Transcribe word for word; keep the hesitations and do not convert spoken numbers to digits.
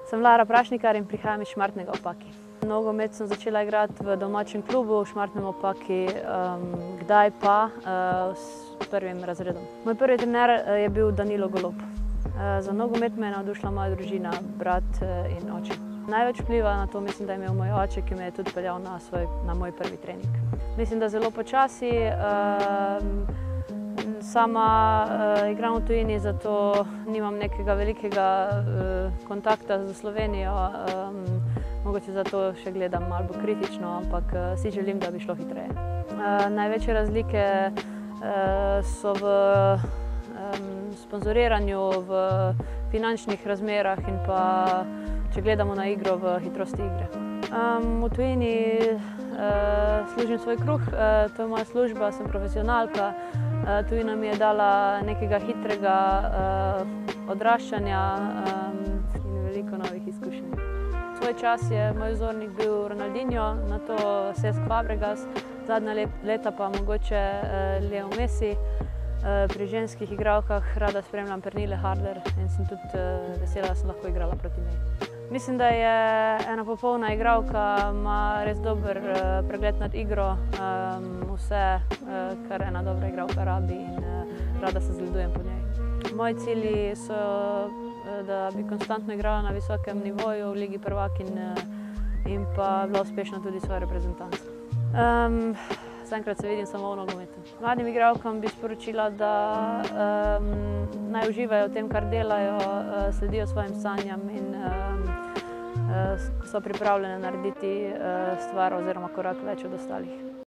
Sem Lara Prašnikar in prihajam iz Šmartnega ob Paki. Nogomet sem začela igrati v domačem klubu v Šmartnem ob Paki, um, kdaj pa uh, s prvim razredom. Moj prvi trener je bil Danilo Golob. Uh, za nogomet me je navdušila moja družina, brat uh, in oče. Največ vpliva na to mislim, da je imel moj oče, ki me je tudi peljal na, svoj, na moj prvi trening. Mislim, da zelo počasi. Uh, Sama uh, igram v tujini, zato nimam nekega velikega uh, kontakta z Slovenijo. Um, mogoče zato še gledam malo kritično, ampak uh, si želim, da bi šlo hitreje. Uh, največje razlike uh, so v um, sponzoriranju, v finančnih razmerah in pa, če gledamo na igro, v hitrosti igre. Um, v tujini uh, služim svoj kruh, uh, to je moja služba, sem profesionalka. Uh, tujina mi je dala nekega hitrega uh, odraščanja um, in veliko novih izkušenj. Svoj čas je moj vzornik bil Ronaldinho, nato Cesc Fabregas, zadnja leta pa mogoče uh, Leo Messi. Uh, pri ženskih igralkah rada spremljam Pernille Harder in sem tudi uh, vesela, da sem lahko igrala proti njej. Mislim, da je ena popolna igralka, ima res dober uh, pregled nad igro, um, vse, uh, kar ena dobra igralka rabi in uh, rada se zgledujem po njej. Moji cilji so, uh, da bi konstantno igrala na visokem nivoju v Ligi prvakinj uh, in pa bila uspešna tudi svoje reprezentance. Um, Zaenkrat se vidim samo v nogometu. Mladim igralkam bi sporočila, da um, naj uživajo v tem, kar delajo, uh, sledijo svojim sanjam in um, uh, so pripravljene narediti uh, stvar oziroma korak več od ostalih.